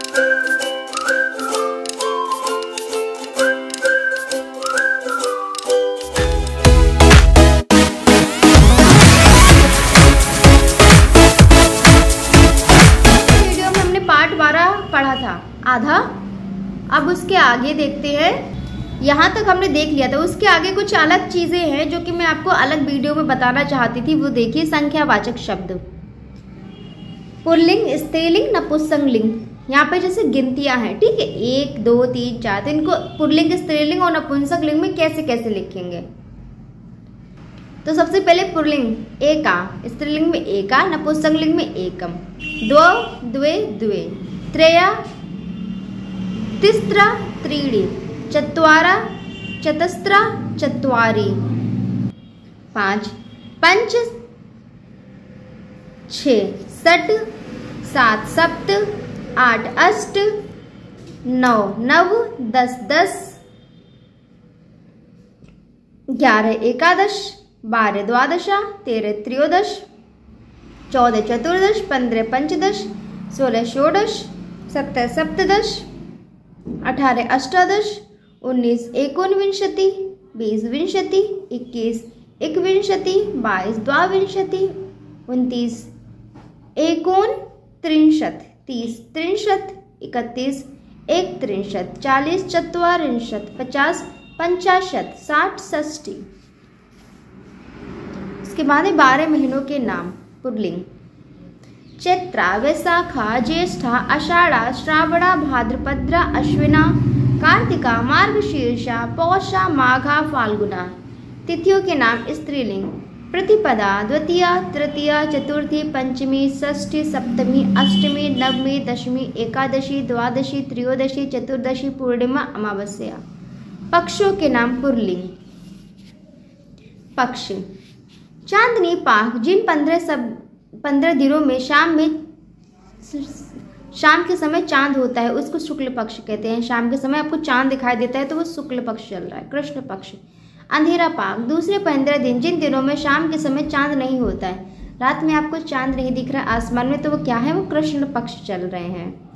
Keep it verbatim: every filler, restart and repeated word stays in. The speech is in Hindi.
पढ़ा था आधा। अब उसके आगे देखते हैं। यहाँ तक हमने देख लिया था, उसके आगे कुछ अलग चीजें हैं जो कि मैं आपको अलग वीडियो में बताना चाहती थी। वो देखिए, संख्यावाचक शब्द, पुल्लिंग, स्त्रीलिंग, नपुंसकलिंग। यहाँ पे जैसे गिनतियां हैं, ठीक है, एक दो तीन चार, तो इनको पुल्लिंग, स्त्रीलिंग और नपुंसकलिंग में कैसे कैसे लिखेंगे। तो सबसे पहले पुल्लिंग एका, स्त्रीलिंग में एका, नपुंसकलिंग में एकम, द्वौ द्वे द्वे, त्रया तिस्रा त्रीणि, चत्वारा चतस्रा चत्वारि, पांच पंच छः, षट सात, सप्त आठ, अष्ट नौ, नव दस, दस ग्यारह, एकादश बारह, द्वादशा तेरह, त्रयोदश चौदह, चतुर्दश पंद्रह, पंचदश सोलह, षोडश सत्रह, सप्तदश अठारह, अष्टादश उन्नीस, एकोनविंशति बीस, विंशति इक्कीस, एकविंशति बाईस, द्वाविंशति उनतीस, एकोन त्रिंशत तीस, त्रिंशत इकतीस, एक त्रिंशत चालीस, चत्वारिंशत पचास, पंचाशत साठ, षष्ठी। इसके बाद है बारह महीनों के नाम। पुल्लिंग चैत्रा, वैशाखा, ज्येष्ठा, आषाढ़ा, श्रावणा, भाद्रपद्रा, अश्विना, कार्तिका, मार्गशीर्षा, पौषा, माघा, फाल्गुना। तिथियों के नाम। स्त्रीलिंग प्रतिपदा, द्वितीया, तृतीया, चतुर्थी, पंचमी, षष्ठी, सप्तमी, अष्टमी, नवमी, दशमी, एकादशी, द्वादशी, त्रयोदशी, चतुर्दशी, पूर्णिमा, अमावस्या। पक्षों के नाम। पुल्लिंग पक्ष चांदनी पाख, जिन पंद्रह सब पंद्रह दिनों में शाम में शाम के समय चांद होता है उसको शुक्ल पक्ष कहते हैं। शाम के समय आपको चांद दिखाई देता है तो वो शुक्ल पक्ष चल रहा है, कृष्ण पक्ष। अंधेरा पाक, दूसरे पंद्रह दिन, जिन दिनों में शाम के समय चांद नहीं होता है, रात में आपको चांद नहीं दिख रहा आसमान में, तो वो क्या है, वो कृष्ण पक्ष चल रहे हैं।